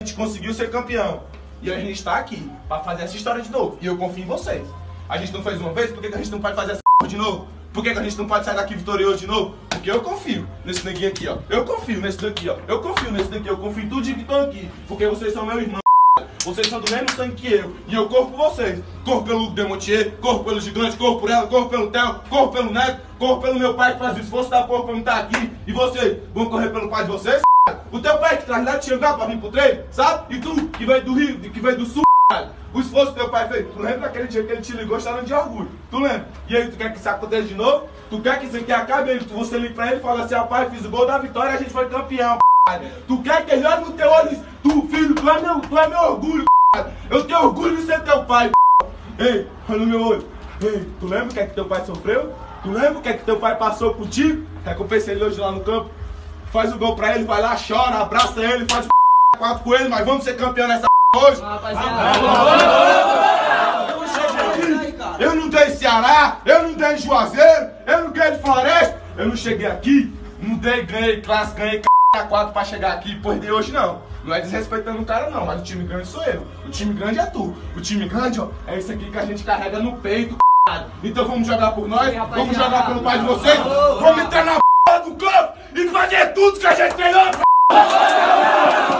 gente conseguiu ser campeão. E a gente está aqui para fazer essa história de novo. E eu confio em vocês. A gente não fez uma vez, por que a gente não pode fazer essa de novo? Por que a gente não pode sair daqui vitorioso de novo? Porque eu confio nesse neguinho aqui, ó. Eu confio nesse daqui, ó. Eu confio nesse daqui, eu confio em tudo que estão aqui. Porque vocês são meu irmão. Vocês são do mesmo sangue que eu. E eu corro por vocês. Corro pelo Demontier, corro pelo Gigante, corro por ela, corro pelo Theo, corro pelo Neto, corro pelo meu pai que faz o esforço da porra pra não estar aqui. E vocês vão correr pelo pai de vocês? O teu pai que traz lá de Xangá pra vir pro treino, sabe? E tu que vem do Rio, que vem do Sul, o esforço que teu pai fez. Tu lembra daquele dia que ele te ligou chorando de orgulho? Tu lembra? E aí tu quer que isso aconteça de novo? Tu quer que isso aqui acabe? Você liga pra ele e fala assim, pai, fiz o gol da vitória e a gente foi campeão. Tu quer que ele olhe no teu olho e diz, tu filho, tu é meu orgulho. Eu tenho orgulho de ser teu pai. Ei, olha no meu olho. Ei, tu lembra o que é que teu pai sofreu? Tu lembra o que é que teu pai passou contigo? Recompensa ele hoje lá no campo. Faz o gol pra ele, vai lá, chora, abraça ele, faz o 4 com ele, mas vamos ser campeão nessa hoje. Eu não dei Ceará, eu não dei Juazeiro, eu não ganhei de Floresta. Eu não cheguei aqui, não dei, ganhei classe, ganhei 4 pra chegar aqui e perder hoje não. Não é desrespeitando o cara não, mas o time grande sou eu. O time grande é tu. O time grande, ó, é isso aqui que a gente carrega no peito, Então vamos jogar por nós, vamos jogar pelo pai de vocês, vamos entrar na do campo e fazer tudo que a gente treinou,